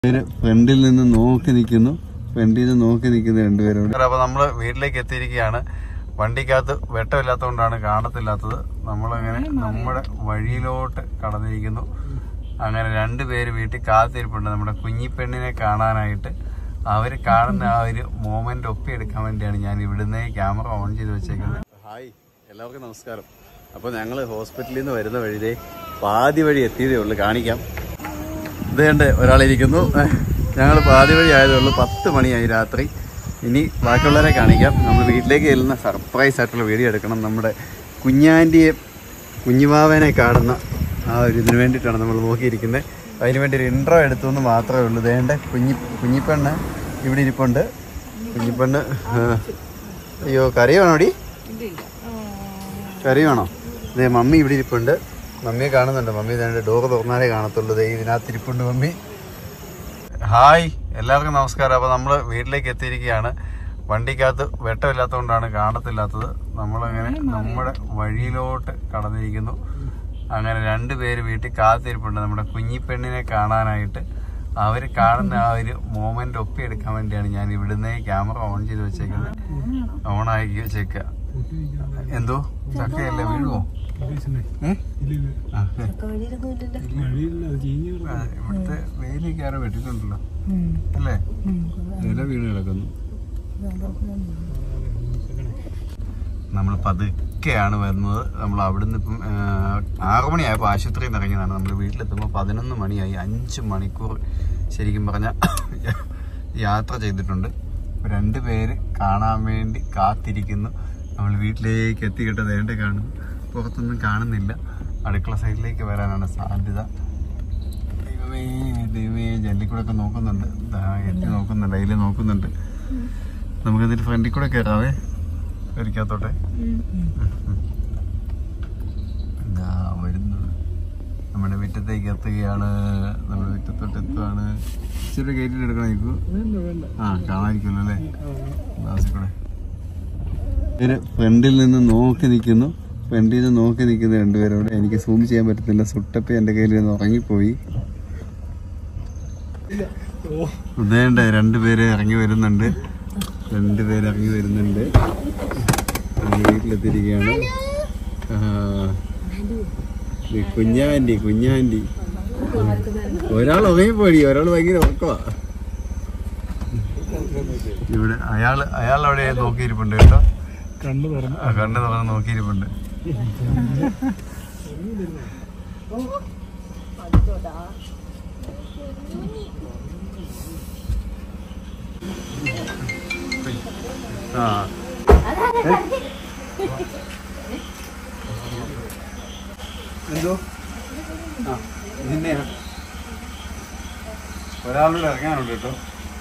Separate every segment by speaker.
Speaker 1: ഫ്രണ്ടിൽ നിന്ന് നോക്കി നിൽക്കുന്നു രണ്ടുപേരോട്. അപ്പൊ നമ്മള് വീട്ടിലേക്ക് എത്തിയിരിക്കുകയാണ്. വണ്ടിക്കകത്ത് വെട്ടമില്ലാത്തതുകൊണ്ടാണ് കാണത്തില്ലാത്തത്. നമ്മളങ്ങനെ നമ്മുടെ വഴിയിലോട്ട് കടന്നിരിക്കുന്നു. അങ്ങനെ രണ്ടുപേര് വീട്ടിൽ കാത്തിരിപ്പുണ്ട് നമ്മുടെ കുഞ്ഞിപ്പെണ്ണിനെ കാണാനായിട്ട്. അവര് കാണുന്ന ആ ഒരു മൊമെന്റ് ഒപ്പിയെടുക്കാൻ വേണ്ടിയാണ് ഞാൻ ഇവിടുന്ന് ക്യാമറ ഓൺ ചെയ്ത് വെച്ചേക്കുന്നത്. ഹായ്, എല്ലാവർക്കും നമസ്കാരം. അപ്പൊ ഞങ്ങള് ഹോസ്പിറ്റലിൽ നിന്ന് വരുന്ന വഴിതേ പാതി വഴി എത്തിയതേ ഉള്ളു. കാണിക്കാം. ഇതേണ്ട ഒരാളിരിക്കുന്നു. ഞങ്ങൾ പാതി വഴി ആയതേ ഉള്ളൂ. 10 മണിയായി രാത്രി. ഇനി ബാക്കിയുള്ളവരെ കാണിക്കാം. നമ്മൾ വീട്ടിലേക്ക് ചെല്ലുന്ന സർപ്രൈസ് ആയിട്ടുള്ള വീഡിയോ എടുക്കണം. നമ്മുടെ കുഞ്ഞാൻ്റിയെ കുഞ്ഞുമാവനെ കാണുന്ന ആ ഒരു ഇതിന് വേണ്ടിയിട്ടാണ് നമ്മൾ നോക്കിയിരിക്കുന്നത്. അതിന് വേണ്ടി ഒരു ഇൻട്രോ എടുത്തുവെന്ന് മാത്രമേ ഉള്ളൂ. ഇതേണ്ട കുഞ്ഞിപ്പെണ്ണ് ഇവിടെ ഇരിപ്പുണ്ട്. കുഞ്ഞിപ്പെണ്ണ് അയ്യോ കറി വേണോടി? കറി വേണോ? ഇതേ മമ്മി ഇവിടെ ഇരിപ്പുണ്ട്. മമ്മിയെ കാണുന്നുണ്ട്. മമ്മി ഇതേണ്ട ഡോറ് തുറന്നാലേ കാണത്തുള്ളൂ. ഇതിനകത്ത് ഇരിപ്പുണ്ട് മമ്മി. ഹായ്, എല്ലാവർക്കും നമസ്കാരം. അപ്പോൾ നമ്മൾ വീട്ടിലേക്ക് എത്തിയിരിക്കുകയാണ്. വണ്ടിക്കകത്ത് വെട്ടമില്ലാത്തതുകൊണ്ടാണ് കാണത്തില്ലാത്തത്. നമ്മളങ്ങനെ നമ്മുടെ വഴിയിലോട്ട് കടന്നിരിക്കുന്നു. അങ്ങനെ രണ്ടുപേര് വീട്ടിൽ കാത്തിരിപ്പുണ്ട് നമ്മുടെ കുഞ്ഞിപ്പെണ്ണിനെ കാണാനായിട്ട്. അവർ കാണുന്ന ആ ഒരു മൊമെന്റ് ഒപ്പിയെടുക്കാൻ വേണ്ടിയാണ് ഞാൻ ഇവിടുന്ന് ക്യാമറ ഓൺ ചെയ്ത് വെച്ചേക്കുന്നത്. ഓണാക്കി വെച്ചേക്കുക. എന്തോ ചക്കയല്ലേ വീഴുമോ? ഇവിടുത്തെ വെയിലേക്ക് ആരോ വെട്ടിട്ടുണ്ടല്ലോ അല്ലേ? ഇല വീണ് കിടക്കുന്നു. നമ്മൾ പതുക്കെയാണ് വരുന്നത്. നമ്മൾ അവിടുന്ന് ഇപ്പം 6 മണിയായപ്പോൾ ആശുപത്രിയിൽ നിന്ന് ഇറങ്ങിയതാണ്. നമ്മൾ വീട്ടിലെത്തുമ്പോൾ 11 മണിയായി. 5 മണിക്കൂർ ശരിക്കും പറഞ്ഞാൽ യാത്ര ചെയ്തിട്ടുണ്ട്. 2 പേര് കാണാൻ വേണ്ടി കാത്തിരിക്കുന്നു. നമ്മൾ വീട്ടിലേക്ക് എത്തിക്കിട്ടതേണ്ട കാണും. പുറത്തൊന്നും കാണുന്നില്ല. അടുക്കള സൈഡിലേക്ക് വരാനാണ് സാധ്യത. ദൈവമേ ജനലിക്കൂടെ നോക്കുന്നുണ്ട്. എത്തി നോക്കുന്നുണ്ട്. അതിൽ നോക്കുന്നുണ്ട്. നമുക്കതിന്റെ ഫ്രണ്ടിൽ കൂടെ കയറാവേ. ഒരിക്കത്തോട്ടെ എന്താ വരുന്നത്. നമ്മുടെ മുറ്റത്തേക്ക് എത്തുകയാണ്. നമ്മുടെ മുറ്റത്തോട്ട് എത്തുകയാണ്. ഇച്ചിരി കയറ്റിട്ട് എടുക്കണമായിരിക്കും. കാണാതിരിക്കുമല്ലോ അല്ലേ? ഗ്ലാസിൽ കൂടെ ഫ്രണ്ടിൽ നിന്ന് നോക്കി നിൽക്കുന്നു രണ്ടുപേരോട്. എനിക്ക് സൂം ചെയ്യാൻ പറ്റത്തില്ല. സുട്ടപ്പി എൻ്റെ കയ്യിൽ നിന്ന് ഉറങ്ങിപ്പോയി. ഇതേണ്ട 2 പേര് ഇറങ്ങി വരുന്നുണ്ട്. വീട്ടിലെത്തിയിരിക്കുകയാണ്. കുഞ്ഞാൻറ്റി ഒരാൾ ഉറങ്ങിപ്പോയി. ഒരാൾ ഭയങ്കര ഉറക്കമാ. ഇവിടെ അയാൾ അവിടെ നോക്കിയിരിപ്പുണ്ട് കേട്ടോ. കണ്ണു തുറന്ന് നോക്കിയിരിപ്പുണ്ട്. എന്തോ നിന്നെയാ ഒരാളോട് ഇറങ്ങാനുണ്ട് കേട്ടോ.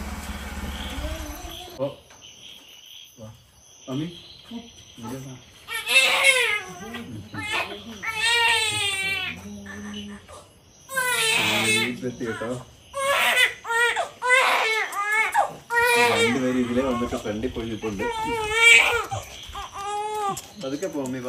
Speaker 1: വീട്ടിലെത്തി കേട്ടോ. 2 പേര് ഇതിലെ വന്നിട്ട് ഫ്രണ്ടിൽ പോയി നിൽപ്പുണ്ട്. പതുക്കെ പോമി.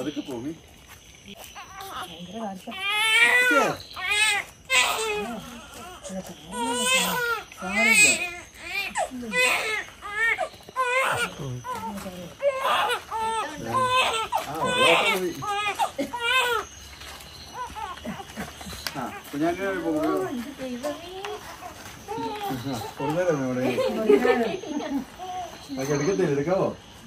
Speaker 1: എടുക്കാവോ?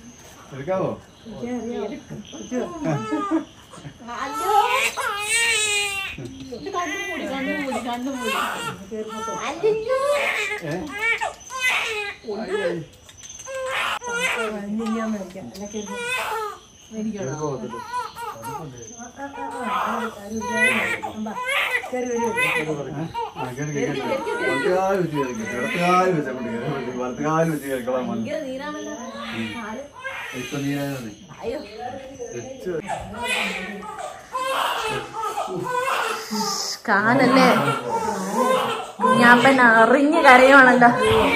Speaker 2: കാലല്ലേ കുഞ്ഞാപ്പൻ അറിഞ്ഞ് കരയുവാണല്ലോ.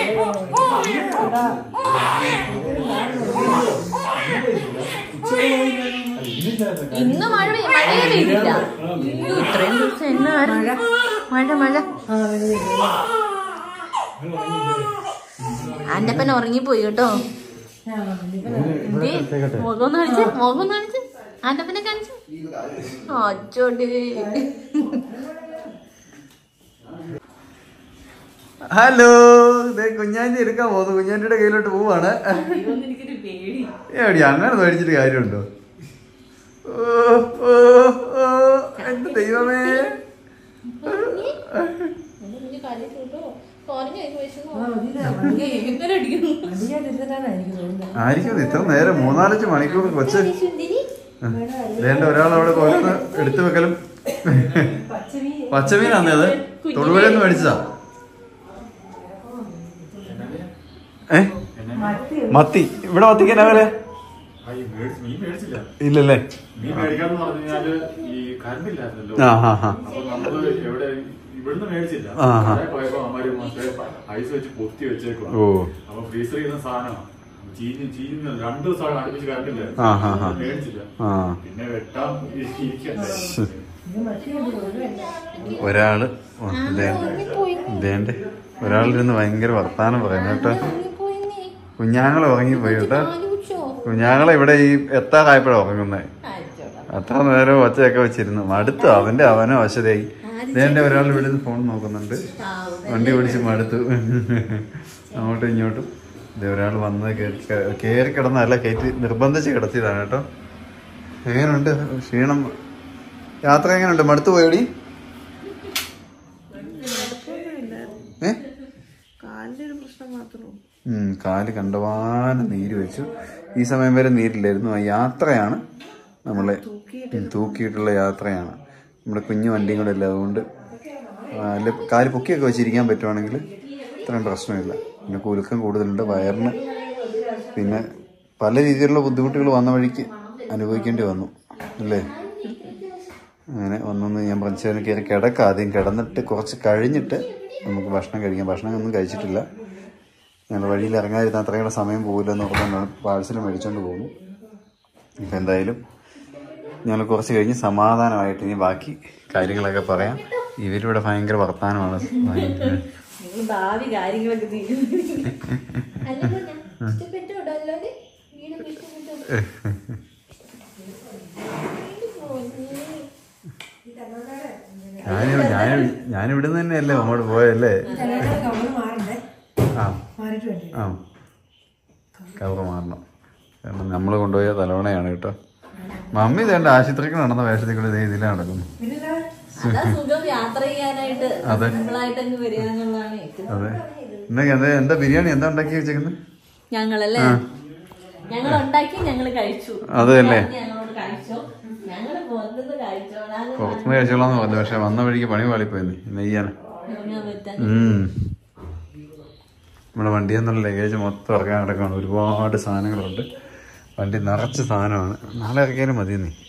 Speaker 2: ഇന്ന് മഴയേ പെയ്തില്ല. ഇത്രയും ദിവസം എന്നാ മഴ. ആൻ്റപ്പൻ ഉറങ്ങിപ്പോയി കേട്ടോ. മുഖം കാണിച്ച്, മുഖം കാണിച്ച്, ആൻ്റപ്പനെ കാണിച്ച്. അച്ചോടി.
Speaker 1: ഹലോ, കുഞ്ഞാൻ്റെ എടുക്കാൻ പോകുന്നു. കുഞ്ഞാൻ്റെ കയ്യിലോട്ട് പോവാണ്. എവിടെയാ അങ്ങനെ മേടിച്ചിട്ട് കാര്യമുണ്ടോ? ഓ ഓ ഓ എന്റെ ദൈവമേ. ആയിരിക്കും ഇത്ര നേരം 3-4 മണിക്കൂർ കൊച്ച്. വേണ്ട ഒരാളവിടെ കൊല്ലന്ന് എടുത്തു വെക്കലും. പച്ചമീനാന്നേ അത്? തൊടുപുഴന്ന് മേടിച്ചതാ. മത്തി. ഇവിടെ മത്തിക്ക് എന്നാ വില? ഇല്ലല്ലേ? ഒരാള് ഇതേണ്ട ഒരാളിരുന്ന് ഭയങ്കര വർത്താനം പറയുന്നു കേട്ടോ. കുഞ്ഞാങ്ങളെ ഉറങ്ങിപ്പോയി കേട്ടോ. കുഞ്ഞാങ്ങളെ ഇവിടെ ഈ എത്താറായപ്പോഴാണ് ഉറങ്ങുന്നത്. അത്ര നേരം ഒച്ചയൊക്കെ വെച്ചിരുന്നു. മടുത്തു. അവനോ വശതയായി. ഇതേണ്ട ഒരാൾ ഇവിടെ നിന്ന് ഫോൺ നോക്കുന്നുണ്ട്. വണ്ടി ഓടിച്ച് മടുത്തു. അങ്ങോട്ടും ഇങ്ങോട്ടും. ഇത് ഒരാൾ വന്ന് കയറി കിടന്നല്ല, കയറ്റി നിർബന്ധിച്ച് കിടത്തിയതാണ് കേട്ടോ. എങ്ങനെയുണ്ട് ക്ഷീണം? യാത്ര എങ്ങനെയുണ്ട്? മടുത്തു പോയോടി? കാല് കണ്ടവാനം നീര് വെച്ചു. ഈ സമയം വരെ നീരില്ലായിരുന്നു. ആ യാത്രയാണ് നമ്മളെ തൂക്കിയിട്ടുള്ള യാത്രയാണ്. നമ്മുടെ കുഞ്ഞു വണ്ടിയും കൂടെ അല്ല, അതുകൊണ്ട് അല്ല കാല് പൊക്കിയൊക്കെ വെച്ചിരിക്കാൻ പറ്റുവാണെങ്കിൽ ഇത്രയും പ്രശ്നമില്ല. പിന്നെ കുലുക്കം കൂടുതലുണ്ട് വയറിന്. പിന്നെ പല രീതിയിലുള്ള ബുദ്ധിമുട്ടുകൾ വന്ന വഴിക്ക് അനുഭവിക്കേണ്ടി വന്നു അല്ലേ? അങ്ങനെ ഒന്നൊന്ന് ഞാൻ പഞ്ചായത്തിന് കയറി കിടക്കാം. ആദ്യം കിടന്നിട്ട് കുറച്ച് കഴിഞ്ഞിട്ട് നമുക്ക് ഭക്ഷണം കഴിക്കാം. ഭക്ഷണം ഒന്നും കഴിച്ചിട്ടില്ല. ഞങ്ങൾ വഴിയിൽ ഇറങ്ങാതിരുന്ന അത്രയുടെ സമയം പോകില്ല എന്ന് പറഞ്ഞുകൊണ്ടാണ് പാഴ്സൽ മേടിച്ചുകൊണ്ട് പോകുന്നു. ഇപ്പം എന്തായാലും ഞങ്ങൾ കുറച്ച് കഴിഞ്ഞ് സമാധാനമായിട്ട് ഇനി ബാക്കി കാര്യങ്ങളൊക്കെ പറയാം. ഇവരിവിടെ ഭയങ്കര വർത്താനമാണ്. ഞാനിവിടെ നിന്ന് തന്നെയല്ലേ അങ്ങോട്ട് പോയല്ലേ? ആ കവറ് മാറണം. കാരണം നമ്മൾ കൊണ്ടുപോയ തലവണയാണ് കേട്ടോ. മമ്മി ഇതേണ്ട ആശുപത്രിക്ക് നടന്ന വേഷത്തിൽ കൂടെ ഇതേ ഇതിലാണ് നടക്കുന്നു. അതെ അതെ. എന്താ ബിരിയാണി എന്താ ഉണ്ടാക്കി വെച്ചേക്കുന്നത്?
Speaker 2: ഞങ്ങളല്ലേ ഞങ്ങൾ ഉണ്ടാക്കി, ഞങ്ങൾ കഴിച്ചു.
Speaker 1: അതല്ലേ പുറത്തുനിന്ന് കഴിച്ചോളാന്ന് പറഞ്ഞു. പക്ഷെ വന്ന വഴിക്ക് പണി പാളിപ്പോയി. നെയ്യാണ്. നമ്മുടെ വണ്ടിയിൽ നിന്നുള്ള ലഗേജ് മൊത്തം ഇറക്കാൻ കിടക്കുകയാണ്. ഒരുപാട് സാധനങ്ങളുണ്ട്. വണ്ടി നിറച്ച് സാധനമാണ്. നാളെ ഇറക്കിയാലും മതി നീ.